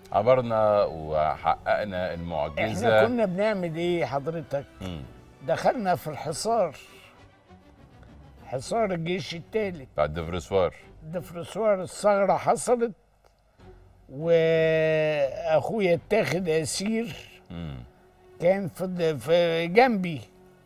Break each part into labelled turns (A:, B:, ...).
A: عبرنا وحققنا المعجزه.
B: احنا كنا بنعمل ايه حضرتك؟ دخلنا في الحصار، حصار الجيش الثالث
A: بعد دفرسوار.
B: دفرسوار الثغرة حصلت، واخويا اتاخد اسير. كان في جنبي،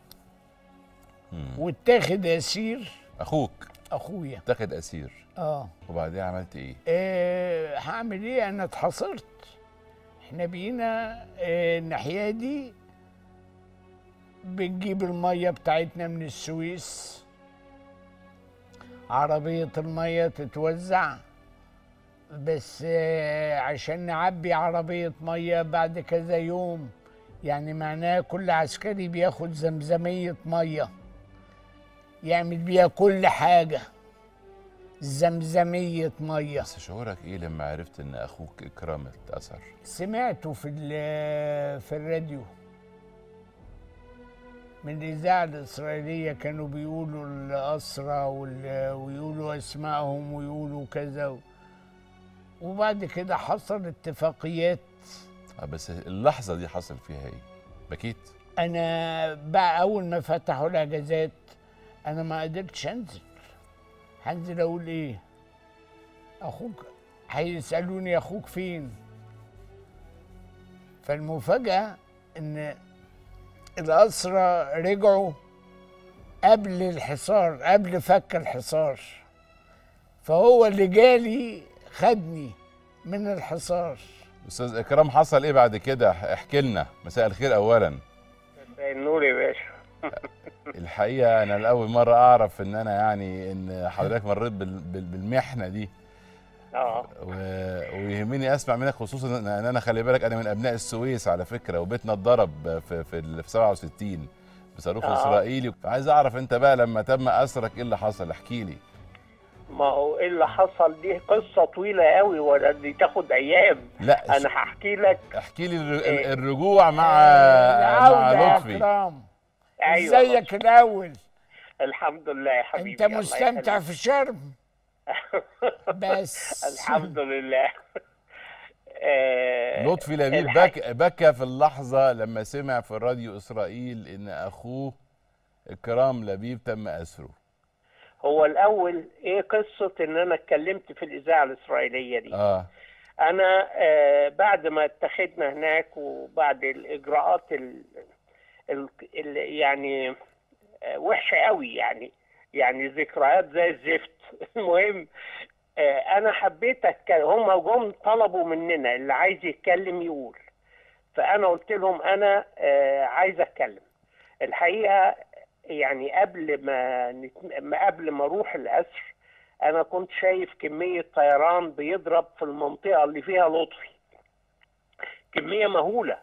B: واتاخد اسير. اخويا
A: اتاخد اسير. وبعدين عملت ايه؟
B: هعمل ايه؟ انا اتحصرت. احنا بقينا الناحيه دي بنجيب الميه بتاعتنا من السويس، عربيه الميه تتوزع، بس عشان نعبي عربيه ميه بعد كذا يوم، يعني معناه كل عسكري بياخد زمزميه ميه يعمل بيها كل حاجه. زمزمية مية.
A: بس شعورك ايه لما عرفت ان اخوك اكرام اتأثر؟
B: سمعته في الراديو من الإذاعة الإسرائيلية، كانوا بيقولوا الأسرى ويقولوا أسمائهم ويقولوا كذا، وبعد كده حصل اتفاقيات.
A: بس اللحظة دي حصل فيها ايه؟ بكيت؟
B: أنا بقى أول ما فتحوا الأجازات أنا ما قدرتش أنزل. هنزل اقول ايه؟ اخوك هيسالوني اخوك فين؟ فالمفاجاه ان الاسرى رجعوا قبل الحصار، قبل فك الحصار، فهو اللي جالي خدني من الحصار.
A: استاذ اكرام، حصل ايه بعد كده؟ احكي لنا. مساء الخير اولا.
C: مساء النور يا باشا.
A: الحقيقه انا لاول مره اعرف ان حضرتك مريت بالمحنه دي. ويهمني اسمع منك، خصوصا ان انا خلي بالك انا من ابناء السويس على فكره، وبيتنا اتضرب في 67 بصاروخ اسرائيلي. فعايز اعرف انت بقى لما تم اسرك ايه اللي حصل؟ احكي لي.
C: ما هو ايه اللي حصل دي قصه طويله قوي، ولا دي تاخد ايام.
A: لا
C: انا هحكي لك.
A: احكي لي الرجوع مع لطفي.
C: ايوه،
B: ازيك الاول؟
C: الحمد لله يا حبيبي.
B: انت مستمتع في الشرم؟ بس
C: الحمد لله.
A: لطفي لبيب بكى في اللحظه لما سمع في الراديو اسرائيل ان اخوه اكرام لبيب تم اسره.
C: هو الاول ايه قصه ان انا اتكلمت في الاذاعه الاسرائيليه دي؟ انا بعد ما اتخذنا هناك وبعد الاجراءات يعني وحشه قوي، يعني ذكريات زي الزفت. المهم انا حبيت اتكلم. هم جم طلبوا مننا اللي عايز يتكلم يقول، فانا قلت لهم انا عايز اتكلم. الحقيقه يعني قبل ما اروح الاسر انا كنت شايف كميه طيران بيضرب في المنطقه اللي فيها لطفي، كميه مهوله.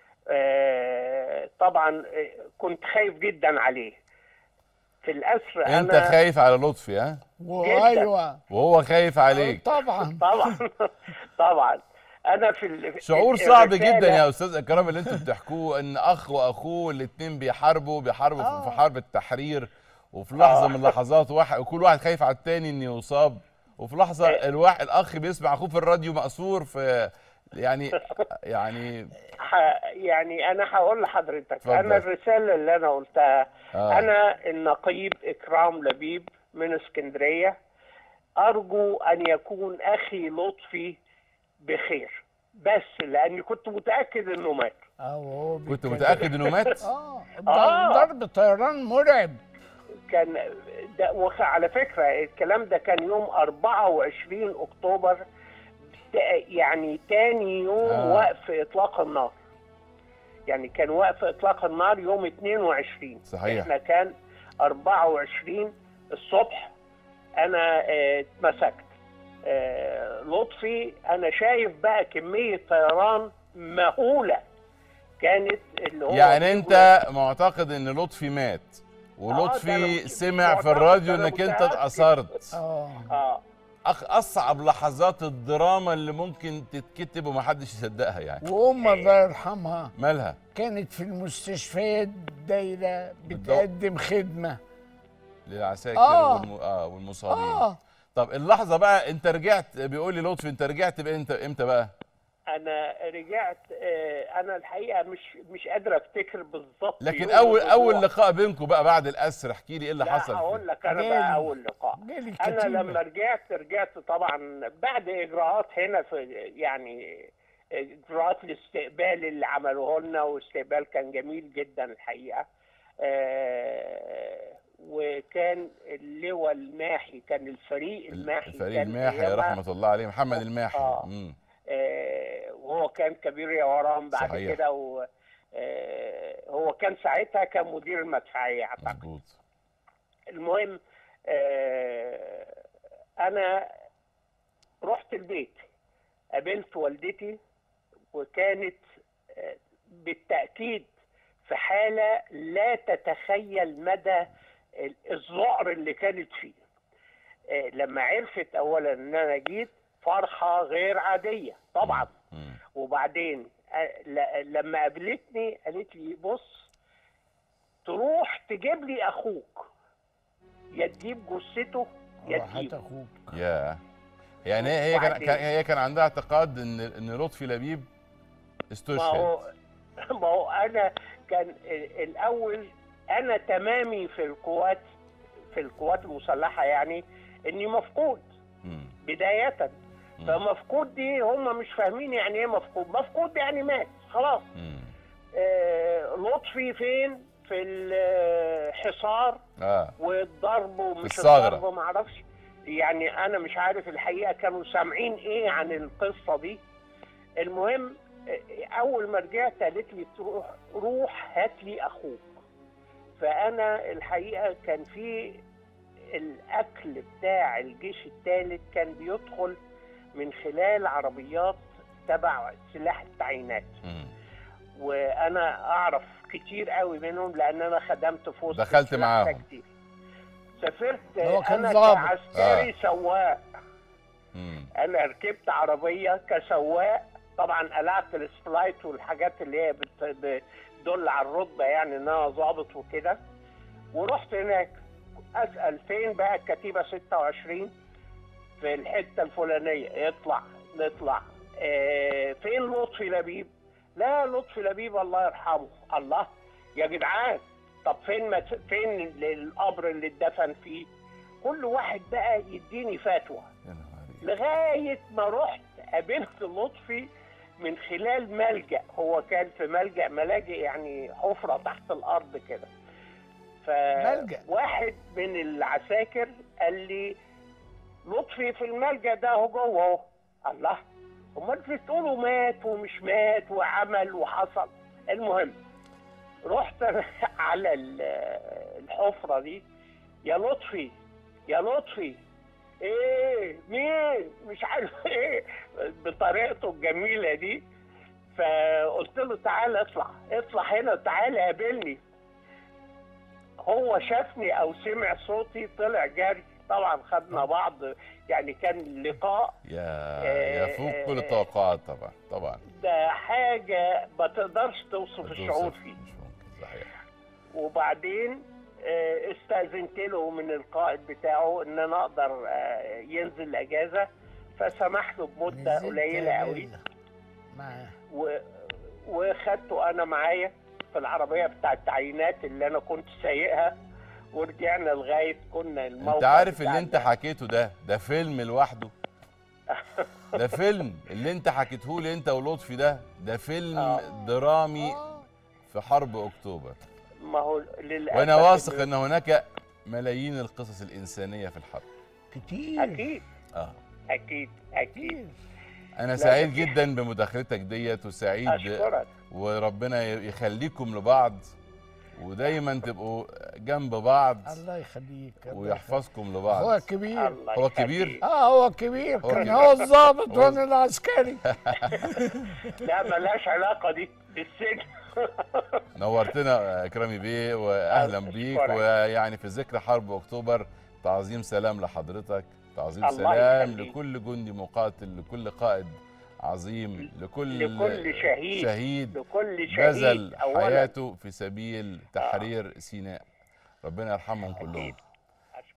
C: طبعا كنت خايف جدا عليه في الاسر.
A: انت خايف على لطفي؟ ها؟
B: ايوه.
A: وهو خايف عليك؟
B: طبعا
C: طبعا طبعا. انا
A: شعور صعب جدا يا استاذ اكرام اللي انتوا بتحكوه، ان اخ واخوه الاثنين بيحاربوا في حرب التحرير، وفي لحظه من اللحظات وكل واحد خايف على الثاني انه يصاب، وفي لحظه الاخ بيسمع اخوه في الراديو مأسور في يعني
C: انا هقول لحضرتك.
A: فضل.
C: انا الرساله اللي انا قلتها انا النقيب اكرام لبيب من اسكندريه، ارجو ان يكون اخي لطفي بخير، بس لاني كنت متاكد انه مات.
A: كنت متاكد انه مات؟
B: ضرب طيران مرعب
C: كان ده. وعلى فكره الكلام ده كان يوم 24 اكتوبر، يعني تاني يوم وقف اطلاق النار. يعني كان وقف اطلاق النار يوم 22.
A: صحيح.
C: احنا كان 24 الصبح انا اتمسكت. لطفي انا شايف بقى كميه طيران مهوله كانت، اللي هو
A: يعني انت معتقد ان لطفي مات، ولطفي سمع في الراديو انك انت اتأثرت. اصعب لحظات الدراما اللي ممكن تتكتب ومحدش يصدقها يعني.
B: الله يرحمها
A: مالها؟
B: كانت في المستشفيات دايره بتقدم خدمه
A: للعساكر والمصابين. طب اللحظه بقى انت رجعت، بيقول لي لطفي انت رجعت امتى بقى؟
C: انا رجعت، انا الحقيقه مش قادر افتكر بالظبط
A: لكن
C: يوم
A: اول
C: الرجوع.
A: لقاء بينكم بقى بعد الاسر، احكي لي ايه اللي
C: لا
A: حصل
C: هقول لك انا
B: جالي.
C: بقى اول لقاء.
B: جالي
C: انا
B: الكتيبة.
C: لما رجعت طبعا بعد اجراءات هنا في يعني اجراءات الاستقبال اللي عملوه لنا، واستقبال كان جميل جدا الحقيقه. وكان اللواء الماحي، كان الفريق الماحي،
A: الفريق
C: كان
A: الماحي
C: أيامها
A: رحمه الله عليه، محمد الماحي.
C: وهو كان كبير يا ورام بعد
A: صحيح.
C: كده، هو كان ساعتها كان مدير المدفعيه اعتقد.
A: مظبوط.
C: المهم انا رحت البيت، قابلت والدتي، وكانت بالتاكيد في حاله لا تتخيل مدى الذعر اللي كانت فيه. لما عرفت اولا ان انا جيت، فرحه غير عاديه طبعا. وبعدين لما قابلتني قالت لي بص، تروح تجيب لي اخوك، يا تجيب جثته يا
B: راحت
C: تجيب
B: اخوك.
A: يا يعني هي كان عندها اعتقاد ان لطفي لبيب استشهد.
C: ما هو انا كان الاول انا تمامي في القوات المسلحه، يعني اني مفقود بدايه. فمفقود دي هم مش فاهمين يعني ايه مفقود. مفقود يعني مات خلاص. لطفي فين؟ في الحصار والضرب ومش الضرب، ما اعرفش يعني، انا مش عارف الحقيقه كانوا سامعين ايه عن القصه دي. المهم اول ما رجعت قالت لي روح هات لي اخوك. فانا الحقيقه كان في الاكل بتاع الجيش الثالث كان بيدخل من خلال عربيات تبع سلاح التعيينات، وانا اعرف كتير قوي منهم لان انا خدمت في وسط
A: دخلت معاهم
C: كتير. سافرت
B: انا
C: كعسكري سواق. انا ركبت عربيه كسواق، طبعا قلعت السبلايت والحاجات اللي هي بتدل على الرتبه، يعني ان انا ظابط وكده. ورحت هناك اسال فين بقى الكتيبه 26 في الحته الفلانيه، نطلع فين لطفي لبيب؟ لا لطفي لبيب الله يرحمه. الله يا جدعان، طب فين القبر اللي اتدفن فيه؟ كل واحد بقى يديني فتوى، لغايه ما رحت قابلت لطفي من خلال ملجأ. هو كان في ملاجئ يعني حفره تحت الارض كده. فواحد من العساكر قال لي لطفي في الملجأ ده اهو جوه اهو. الله، امال بتقولوا مات ومش مات وعمل وحصل. المهم رحت على الحفره دي، يا لطفي يا لطفي، ايه مين مش عارف ايه، بطريقته الجميله دي. فقلت له تعالى اطلع هنا، تعالى قابلني. هو شافني او سمع صوتي طلع جري. طبعا خدنا بعض، يعني كان لقاء
A: يفوق كل التوقعات. طبعا
C: ده حاجه ما تقدرش توصف الشعور فيه.
A: مش ممكن. صحيح.
C: وبعدين استأذنت له من القائد بتاعه ان انا اقدر ينزل اجازه، فسمح له بمده قليله قوي، وخدته انا معايا في العربيه بتاع التعيينات اللي انا كنت سايقها، ورجعنا لغايه كنا الموقع.
A: انت عارف اللي انت حكيته ده فيلم لوحده. ده فيلم اللي انت حكيته لي انت ولطفي ده فيلم درامي في حرب اكتوبر.
C: ما هو للاسف
A: وانا واثق ان هناك ملايين القصص الانسانيه في الحرب
B: كتير.
C: اكيد.
A: انا سعيد جدا بمداخلتك ديت، وسعيد
C: أشكرك.
A: وربنا يخليكم لبعض، ودايما تبقوا جنب بعض.
B: الله يخليك
A: ويحفظكم لبعض.
B: هو كبير.
A: هو كبير.
B: هو كبير. كان هو الضابط وانا العسكري.
C: لا ملهاش علاقه دي بالسجن.
A: نورتنا اكرامي بيه، واهلا بيك. ويعني في ذكرى حرب اكتوبر تعظيم سلام لحضرتك، تعظيم سلام لكل جندي مقاتل، لكل قائد عظيم، لكل شهيد بذل حياته في سبيل تحرير سيناء. ربنا يرحمهم كلهم.